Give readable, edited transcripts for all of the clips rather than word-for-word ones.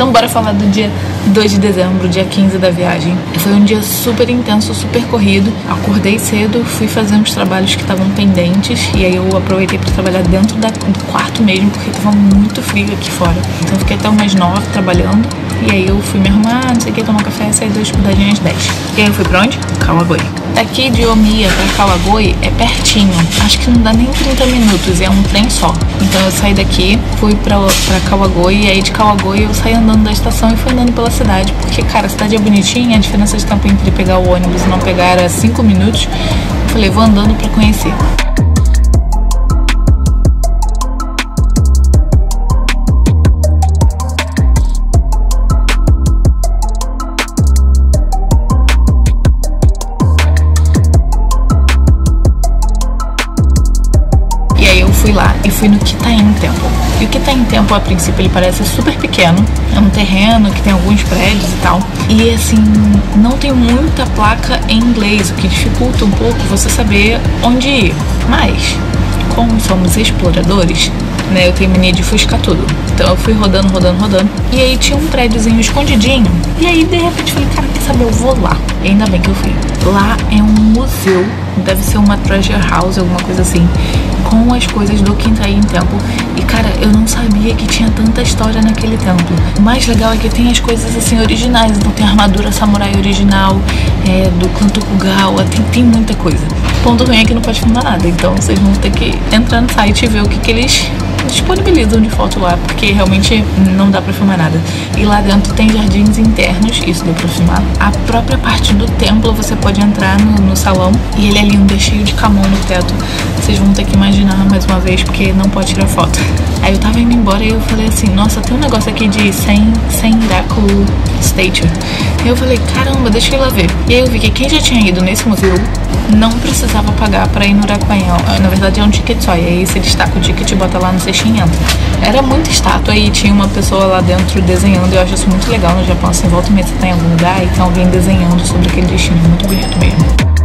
Então bora falar do dia 2 de dezembro, dia 15 da viagem. Foi um dia super intenso, super corrido. Acordei cedo, fui fazer uns trabalhos que estavam pendentes. E aí eu aproveitei para trabalhar dentro do quarto mesmo, porque tava muito frio aqui fora. Então eu fiquei até umas 9 trabalhando. E aí eu fui me arrumar, não sei o que, tomar café, saí da hospedagem às 10. E aí eu fui pra onde? Kawagoe. Daqui de Omiya pra Kawagoe é pertinho. Acho que não dá nem 30 minutos, é um trem só. Então eu saí daqui, fui pra Kawagoe. E aí de Kawagoe eu saí andando da estação e fui andando pela cidade. Porque, cara, a cidade é bonitinha, a diferença de tempo entre pegar o ônibus e não pegar era 5 minutos. Eu falei, vou andando pra conhecer. Fui lá e fui no Kitaen Temple. E o Kitaen Temple, a princípio, ele parece super pequeno. É um terreno que tem alguns prédios e tal. E, assim, não tem muita placa em inglês, o que dificulta um pouco você saber onde ir. Mas, como somos exploradores, né, eu tenho mania de fuscar tudo. Então eu fui rodando. E aí tinha um prédiozinho escondidinho. E aí, de repente, falei, cara, quer saber? Eu vou lá. E ainda bem que eu fui. Lá é um museu. Deve ser uma treasure house, alguma coisa assim, com as coisas do Kitaen Temple. E cara, eu não sabia que tinha tanta história naquele templo. O mais legal é que tem as coisas assim originais. Então tem a armadura samurai original, do clã Tokugawa, tem muita coisa. O ponto ruim é que não pode filmar nada. Então vocês vão ter que entrar no site e ver o que eles disponibilizam de foto lá, porque realmente não dá pra filmar nada. E lá dentro tem jardins internos, isso deu pra filmar. A própria parte do templo você pode entrar no salão e ele é lindo, é cheio de Kamon no teto. Vocês vão ter que imaginar mais uma vez, porque não pode tirar foto. Aí eu tava indo embora e eu falei assim, nossa, tem um negócio aqui de Sendaku Statue. E eu falei, caramba, deixa eu ir lá ver. E aí eu vi que quem já tinha ido nesse museu não precisava pagar pra ir no Rakuen. Na verdade é um ticket só, e aí você destaca o ticket e bota lá no cestinho e entra. Era muita estátua e tinha uma pessoa lá dentro desenhando. Eu acho isso muito legal no Japão, assim, volta e meia você tá em algum lugar e tem alguém desenhando sobre aquele destino, muito bonito mesmo.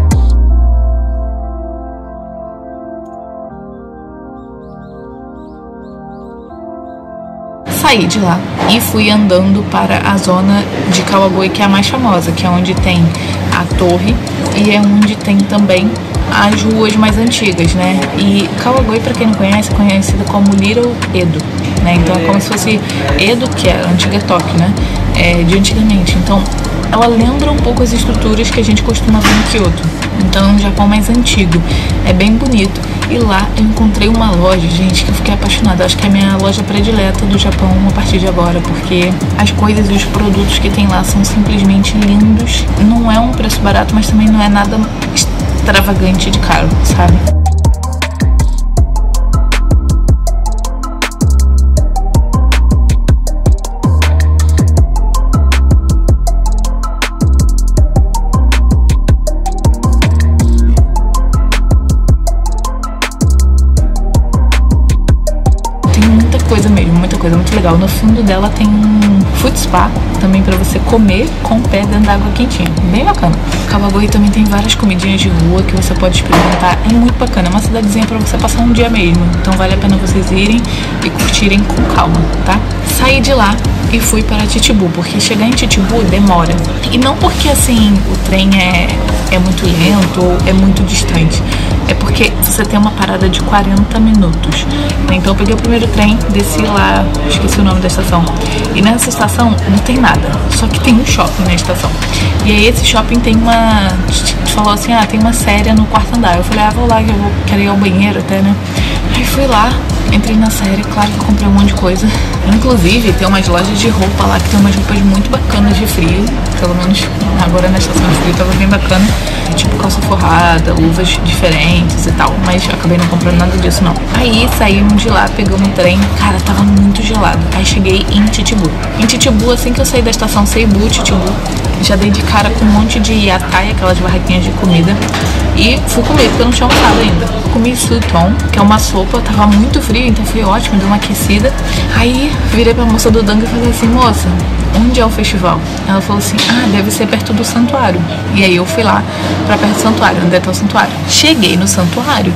Saí de lá e fui andando para a zona de Kawagoe, que é a mais famosa, que é onde tem a torre e é onde tem também as ruas mais antigas, né? E Kawagoe, para quem não conhece, é conhecida como Little Edo, né? Então é como se fosse Edo, que é a antiga Tóquio, né? De antigamente. Então ela lembra um pouco as estruturas que a gente costuma ver em Kyoto. Então é um Japão mais antigo, é bem bonito. E lá eu encontrei uma loja, gente, que eu fiquei apaixonada. Acho que é a minha loja predileta do Japão a partir de agora, porque as coisas e os produtos que tem lá são simplesmente lindos. Não é um preço barato, mas também não é nada extravagante de caro, sabe? Coisa mesmo, muita coisa, muito legal. No fundo dela tem um food spa também pra você comer com o pé dentro da água quentinha, bem bacana. Kawagoe também tem várias comidinhas de rua que você pode experimentar, é muito bacana, é uma cidadezinha pra você passar um dia mesmo, então vale a pena vocês irem e curtirem com calma, tá? Saí de lá e fui para Chichibu, porque chegar em Chichibu demora. E não porque assim o trem é muito lento ou é muito distante, é porque você tem uma parada de 40 minutos. Então eu peguei o primeiro trem, desci lá, esqueci o nome da estação. E nessa estação não tem nada, só que tem um shopping na estação. E aí esse shopping tem uma... falou assim, tem uma série no quarto andar. Eu falei, vou lá que eu quero ir ao banheiro até, né? Aí fui lá, entrei na série, claro que comprei um monte de coisa. Inclusive tem umas lojas de roupa lá que tem umas roupas muito bacanas de frio. Pelo menos agora na estação de frio tava bem bacana. Tipo calça forrada, luvas diferentes e tal. Mas acabei não comprando nada disso não. Aí saímos de lá, pegamos um trem. Cara, tava muito gelado. Aí cheguei em Chichibu. Em Chichibu, assim que eu saí da estação Seibu, Chichibu, já dei de cara com um monte de yatai, aquelas barraquinhas de comida. E fui comer, porque eu não tinha almoçado ainda. Comi suton, que é uma sopa, tava muito frio, então foi ótimo, deu uma aquecida. Aí virei pra moça do Danga e falei assim, moça, onde é o festival? Ela falou assim, deve ser perto do santuário. E aí eu fui lá pra perto do santuário, onde é o santuário. Cheguei no santuário,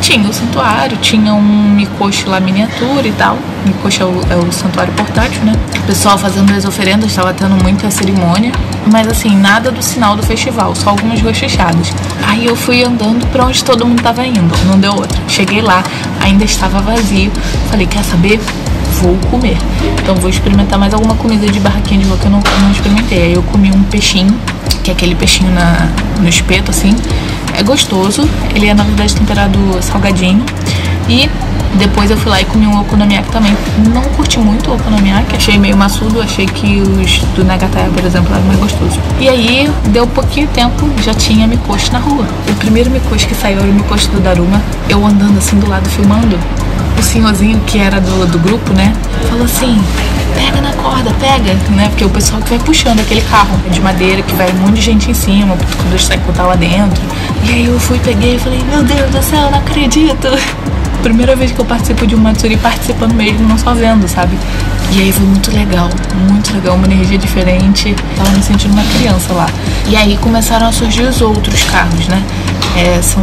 tinha o santuário, tinha um mikoshi lá miniatura e tal. Mikoshi é o santuário portátil, né? O pessoal fazendo as oferendas, estava tendo muita cerimônia, mas assim, nada do sinal do festival, só algumas ruas fechadas. Aí eu fui andando pra onde todo mundo tava indo, não deu outra. Cheguei lá, ainda estava vazio. Falei, quer saber? Vou comer. Então vou experimentar mais alguma comida de barraquinha de rua que eu não experimentei. Aí eu comi um peixinho, que é aquele peixinho no espeto, assim. É gostoso, ele é na verdade temperado salgadinho. E depois eu fui lá e comi um okonomiyaki também. Não curti muito o okonomiyaki, achei meio maçudo, achei que os do Nagataya, por exemplo, eram mais gostosos. E aí, deu pouquinho tempo, já tinha mikoshi na rua. O primeiro mikoshi que saiu era o mikoshi do Daruma. Eu andando assim do lado filmando, o senhorzinho que era do grupo, né, falou assim, pega na corda, pega, né, porque o pessoal que vai puxando aquele carro de madeira, que vai um monte de gente em cima, quando os Saiko tá lá dentro. E aí eu fui, peguei e falei, meu Deus do céu, não acredito. Primeira vez que eu participo de um Matsuri participando mesmo, não só vendo, sabe? E aí foi muito legal, uma energia diferente. Tava me sentindo uma criança lá. E aí começaram a surgir os outros carros, né? São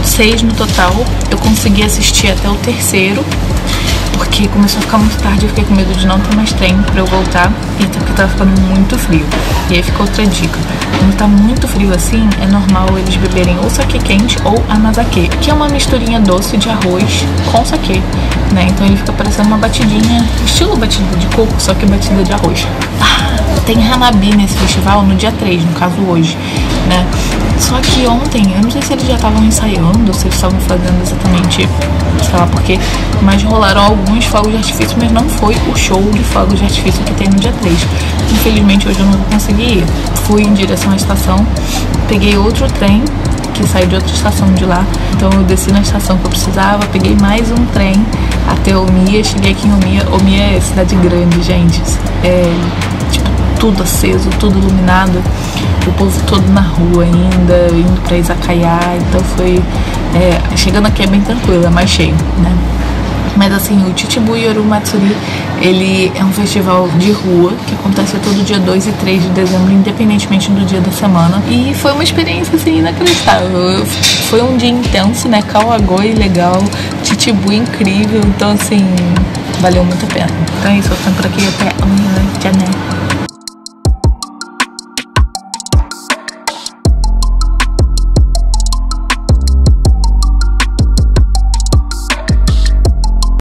6 no total. Eu consegui assistir até o terceiro, porque começou a ficar muito tarde, eu fiquei com medo de não ter mais trem pra eu voltar, e até porque tava ficando muito frio. E aí fica outra dica, quando tá muito frio assim, é normal eles beberem ou saquê quente ou anazake, que é uma misturinha doce de arroz com saquê, né? Então ele fica parecendo uma batidinha, estilo batida de coco, só que batida de arroz. Tem Hanabi nesse festival no dia 3, no caso hoje, né? Só que ontem, eu não sei se eles já estavam ensaiando, se eles estavam fazendo exatamente, sei lá porque, mas rolaram alguns fogos de artifício, mas não foi o show de fogos de artifício que tem no dia 3. Infelizmente hoje eu não vou conseguir ir. Fui em direção à estação, peguei outro trem que saiu de outra estação de lá, então eu desci na estação que eu precisava, peguei mais um trem até Omiya, cheguei aqui em Omiya. Omiya é cidade grande, gente, tipo, tudo aceso, tudo iluminado, o povo todo na rua ainda, indo pra Izakaya, então foi, chegando aqui é bem tranquilo, é mais cheio, né? Mas assim, o Chichibu Yoru Matsuri, ele é um festival de rua que acontece todo dia 2 e 3 de dezembro, independentemente do dia da semana. E foi uma experiência assim inacreditável. Foi um dia intenso, né? Kawagoi legal, Chichibu incrível, então assim, valeu muito a pena. Então é isso, eu tô por aqui até amanhã, tchau, né?